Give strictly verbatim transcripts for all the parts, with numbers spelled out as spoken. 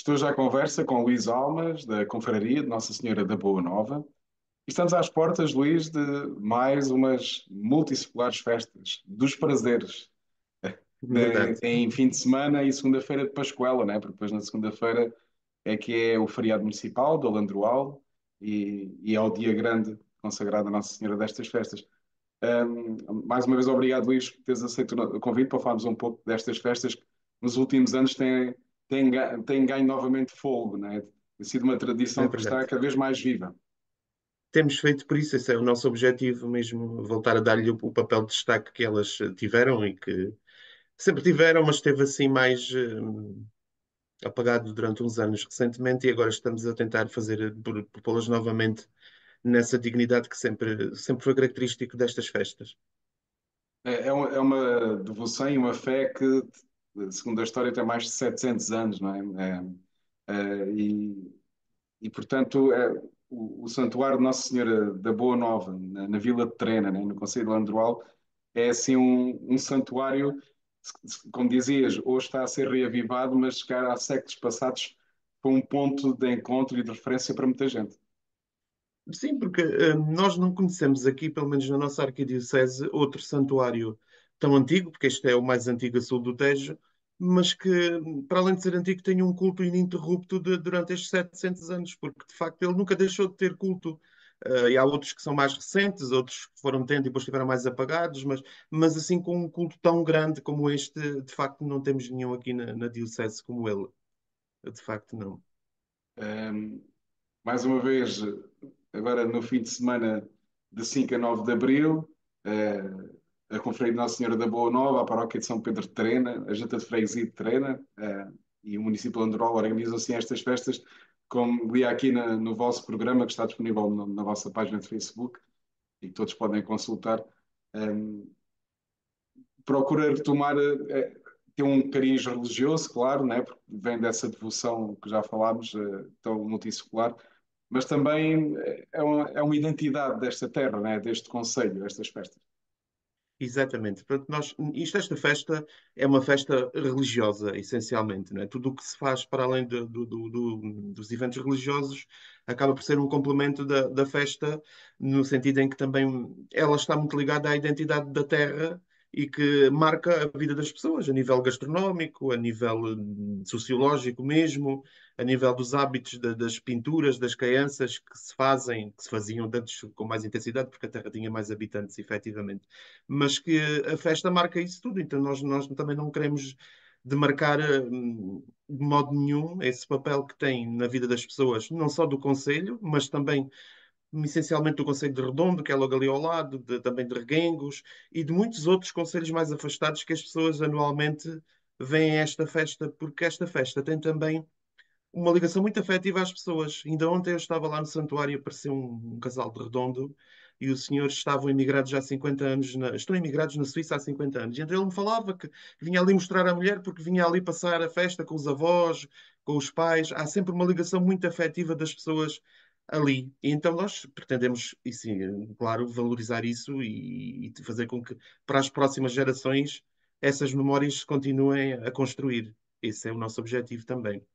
Estou já à conversa com Luís Almas, da Confraria de Nossa Senhora da Boa Nova. E estamos às portas, Luís, de mais umas multisseculares festas dos prazeres, de- Verdade. em fim de semana e segunda-feira de Pascuela, né? Porque depois na segunda-feira é que é o feriado municipal do Alandroal e, e é o dia grande consagrado a Nossa Senhora destas festas. Um, mais uma vez, obrigado, Luís, por teres aceito o convite para falarmos um pouco destas festas que nos últimos anos têm, têm, ga- têm ganho novamente fogo, né? Tem sido uma É tradição que está verdade. cada vez mais viva. Temos feito por isso, esse é o nosso objetivo mesmo, voltar a dar-lhe o, o papel de destaque que elas eh, tiveram e que sempre tiveram, mas esteve assim mais eh, apagado durante uns anos recentemente e agora estamos a tentar fazer, eh, por, por pô-las novamente nessa dignidade que sempre, sempre foi característico destas festas. É, é uma, é uma devoção e uma fé que, segundo a história, tem mais de setecentos anos, não é? É, é, e, e, portanto, é, o, o Santuário de Nossa Senhora da Boa Nova, na, na Vila de Trena, né, no Concelho de Landroal, é assim um, um santuário, como dizias, hoje está a ser reavivado, mas se calhar há séculos passados foi um ponto de encontro e de referência para muita gente. Sim, porque eh, nós não conhecemos aqui, pelo menos na nossa arquidiocese, outro santuário tão antigo, porque este é o mais antigo a sul do Tejo, mas que, para além de ser antigo, tem um culto ininterrupto de- durante estes setecentos anos, porque de facto ele nunca deixou de ter culto. Eh, e há outros que são mais recentes, outros que foram tendo e depois estiveram mais apagados, mas, mas assim com um culto tão grande como este, de facto não temos nenhum aqui na, na diocese como ele. De facto, não. Um, mais uma vez, agora no fim de semana de cinco a nove de Abril, uh, a Confraria de Nossa Senhora da Boa Nova, a Paróquia de São Pedro de Trena, a Junta de Freguesia de Trena uh, e o município de Andorral organizam assim estas festas, como li aqui na, no vosso programa, que está disponível na, na vossa página de Facebook e que todos podem consultar. Um, procura retomar, eh, ter um cariz religioso, claro, né? Porque vem dessa devoção que já falámos, eh, tão multissecular, mas também eh, é uma, é uma identidade desta terra, né? Deste concelho, estas festas. Exatamente. Portanto, nós, isto, esta festa é uma festa religiosa, essencialmente, não é? Tudo o que se faz para além do- do- do- do- dos eventos religiosos acaba por ser um complemento da, da festa, no sentido em que também ela está muito ligada à identidade da terra e que marca a vida das pessoas, a nível gastronómico, a nível hum, sociológico mesmo, a nível dos hábitos da- das pinturas, das crianças que se fazem, que se faziam antes com mais intensidade, porque a terra tinha mais habitantes, efetivamente, mas que a festa marca isso tudo, então nós, nós também não queremos demarcar hum, de modo nenhum esse papel que tem na vida das pessoas, não só do Conselho, mas também essencialmente do Conselho de Redondo, que é logo ali ao lado, de- também de Reguengos e de muitos outros conselhos mais afastados que as pessoas anualmente vêm a esta festa, porque esta festa tem também uma ligação muito afetiva às pessoas. Ainda ontem eu estava lá no santuário e apareceu um, um casal de Redondo e os senhores estavam imigrados já há cinquenta anos, na, estão imigrados na Suíça há cinquenta anos. E então ele me falava que vinha ali mostrar à mulher porque vinha ali passar a festa com os avós, com os pais. Há sempre uma ligação muito afetiva das pessoas ali. E então nós pretendemos, e sim, claro, valorizar isso e, e fazer com que para as próximas gerações essas memórias se continuem a construir. Esse é o nosso objetivo também.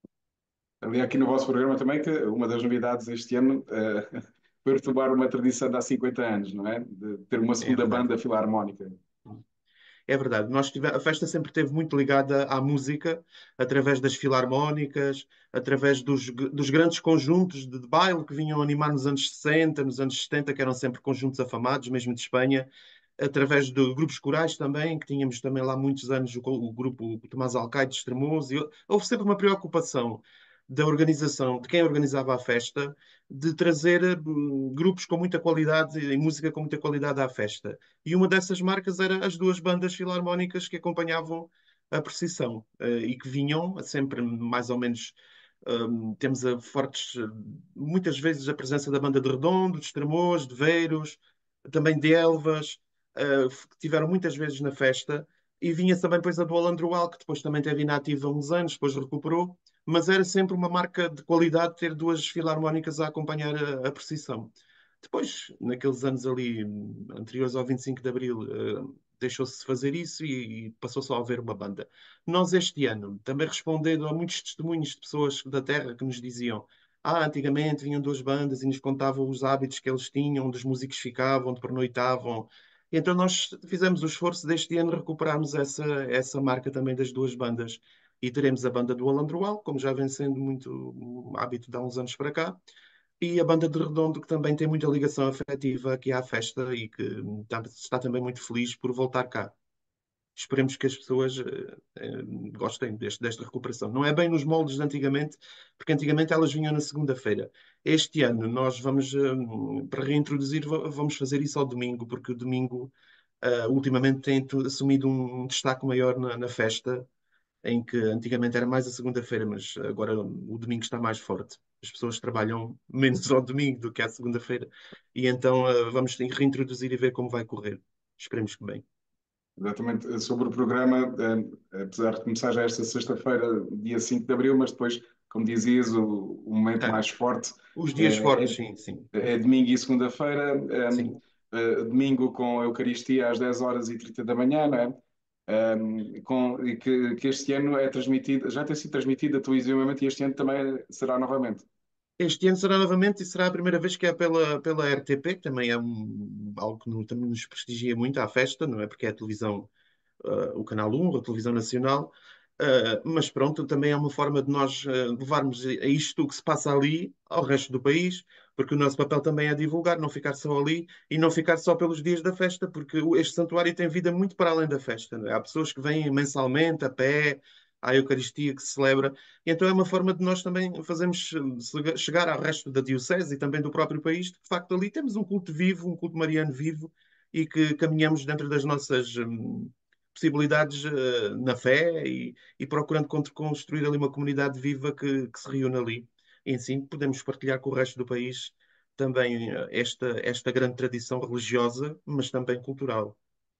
Ali aqui no vosso programa também que uma das novidades este ano eh, foi retomar uma tradição de há cinquenta anos, não é? De ter uma É segunda verdade. banda filarmónica. É verdade. Nós tive, a festa sempre esteve muito ligada à música, através das filarmónicas, através dos, dos grandes conjuntos de, de baile que vinham animar nos anos sessenta, nos anos setenta, que eram sempre conjuntos afamados, mesmo de Espanha, através de grupos corais também, que tínhamos também lá muitos anos o, o grupo o Tomás Alcaide de Estremoz, e houve sempre uma preocupação da organização, de quem organizava a festa, de trazer hum, grupos com muita qualidade e música com muita qualidade à festa. E uma dessas marcas era as duas bandas filarmónicas que acompanhavam a procissão eh, e que vinham sempre mais ou menos. hum, temos a fortes, eh, muitas vezes a presença da banda de Redondo, de Estremoz, de Veiros, também de Elvas, eh, que tiveram muitas vezes na festa. E vinha também depois a do Alandroal, que depois também teve inativa há uns anos, depois recuperou, mas era sempre uma marca de qualidade ter duas filarmónicas a acompanhar a, a procissão. Depois, naqueles anos ali hum, anteriores ao vinte e cinco de Abril, eh, deixou-se de fazer isso e, e passou só a haver uma banda. Nós, este ano, também respondendo a muitos testemunhos de pessoas da Terra que nos diziam: ah, antigamente vinham duas bandas e nos contavam os hábitos que eles tinham, onde os músicos ficavam, onde pernoitavam. E então nós fizemos o esforço deste ano recuperarmos essa, essa marca também das duas bandas. E teremos a banda do Alandroal, como já vem sendo muito um hábito de há uns anos para cá, e a banda de Redondo, que também tem muita ligação afetiva aqui à festa e que está, está também muito feliz por voltar cá. Esperemos que as pessoas eh, eh, gostem deste, desta recuperação. Não é bem nos moldes de antigamente, porque antigamente elas vinham na segunda-feira. Este ano nós vamos, eh, para reintroduzir, va- vamos fazer isso ao domingo, porque o domingo, eh, ultimamente, tem tu- assumido um destaque maior na, na festa, em que antigamente era mais a segunda-feira, mas agora o domingo está mais forte. As pessoas trabalham menos ao domingo do que à segunda-feira, e então eh, vamos ter que reintroduzir e ver como vai correr. Esperemos que bem. Exatamente, sobre o programa, eh, apesar de começar já esta sexta-feira, dia cinco de abril, mas depois, como dizias, o, o momento Ah, mais forte os dias é, fortes, é, sim, sim, é domingo e segunda-feira. Um, sim. uh, domingo com a Eucaristia às dez horas e trinta da manhã, não é? Um, com, e que, que este ano é transmitido, já tem sido transmitido televisivamente e este ano também será novamente. Este ano será novamente e será a primeira vez que é pela, pela R T P, que também é um, algo que no- também nos prestigia muito à festa, não é? Porque é a televisão, uh, o Canal um, a televisão nacional. Uh, mas pronto, também é uma forma de nós uh, levarmos a isto o que se passa ali ao resto do país, porque o nosso papel também é divulgar, não ficar só ali e não ficar só pelos dias da festa, porque o- este santuário tem vida muito para além da festa, não é? Há pessoas que vêm mensalmente a pé à Eucaristia que se celebra, e então é uma forma de nós também fazermos uh, chegar ao resto da diocese e também do próprio país, de facto ali temos um culto vivo, um culto mariano vivo, e que caminhamos dentro das nossas hum, possibilidades eh, na fé e, e procurando con- construir ali uma comunidade viva que, que se reúne ali. E assim podemos partilhar com o resto do país também eh, esta, esta grande tradição religiosa, mas também cultural.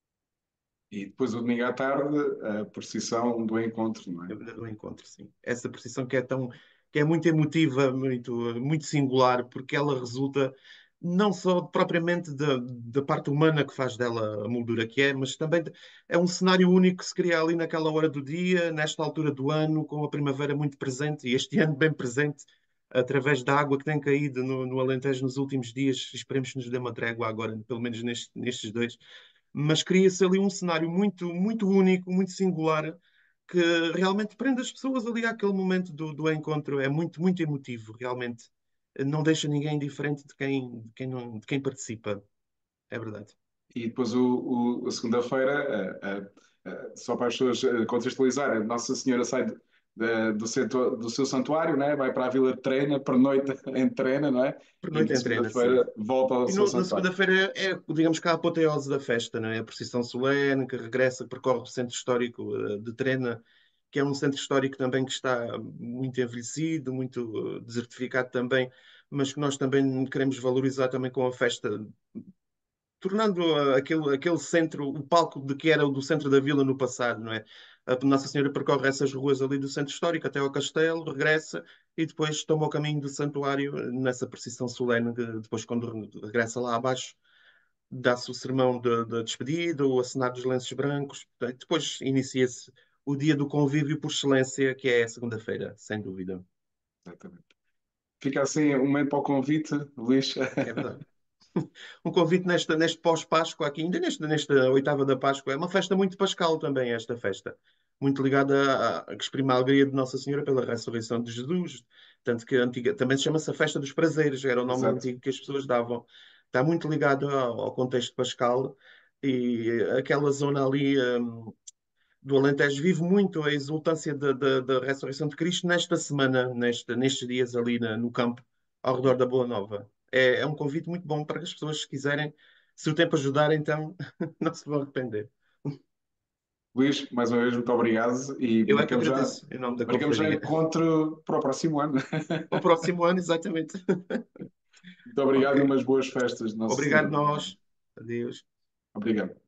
E depois o domingo à tarde, a procissão do encontro, não é? Do encontro, sim. Essa precisão que é tão, que é muito emotiva, muito, muito singular, porque ela resulta não só propriamente da, da parte humana que faz dela a moldura que é, mas também de- é um cenário único que se cria ali naquela hora do dia, nesta altura do ano, com a primavera muito presente, e este ano bem presente, através da água que tem caído no, no Alentejo nos últimos dias. Esperemos que nos dê uma trégua agora, pelo menos neste- nestes dois. Mas cria-se ali um cenário muito, muito único, muito singular, que realmente prende as pessoas ali àquele momento do, do encontro. É muito, muito emotivo, realmente. Não deixa ninguém indiferente de quem, de quem, não, de quem participa. É verdade. E depois o, o- a segunda-feira, eh, eh, eh, só para as pessoas eh, contextualizarem, Nossa Senhora sai de- de- do, centro, do seu santuário, né? Vai para a Vila de Trena, pernoita em Trena, não é? Por E noite na entrena, sim. segunda-feira volta ao E seu no- na santuário. segunda-feira é, digamos que a apoteose da festa, não é? A procissão solene que regressa, percorre o centro histórico eh, de Trena, que é um centro histórico também que está muito envelhecido, muito eh, desertificado também, mas que nós também queremos valorizar também com a festa, tornando uh, aquele, aquele centro, o palco de que era o do centro da vila no passado, não é? A Nossa Senhora percorre essas ruas ali do centro histórico até ao castelo, regressa e depois toma o caminho do santuário eh, nessa procissão solene, que depois quando re- regressa lá abaixo, dá-se o sermão de, de despedida, o acenar dos lenços brancos, portanto, depois inicia-se o dia do convívio por excelência, que é a segunda-feira, sem dúvida. Exatamente. Fica assim um momento para o convite, Luís. É verdade. Um convite nesta, neste pós-Páscoa aqui, ainda nesta, nesta oitava da Páscoa. É uma festa muito pascal também, esta festa. Muito ligada a, a que exprime a alegria de Nossa Senhora pela ressurreição de Jesus. Tanto que a antiga, também se chama-se a festa dos prazeres, era o nome Exato. antigo que as pessoas davam. Está muito ligado ao, ao contexto pascal e aquela zona ali hum, do Alentejo vive muito a exultância da, da, da ressurreição de Cristo nesta semana, nesta, nestes dias ali na- no campo, ao redor da Boa Nova. É, é um convite muito bom para que as pessoas, se quiserem, se o tempo ajudar, então não se vão arrepender. Luís, mais uma vez, muito obrigado e Eu é que marcamos já, agradeço, em nome da marcamos já confraria. encontro para o próximo ano. Ao próximo ano, exatamente. Muito obrigado e Ok. umas boas festas de Nossa Obrigado, Senhora. nós. Adeus. Obrigado.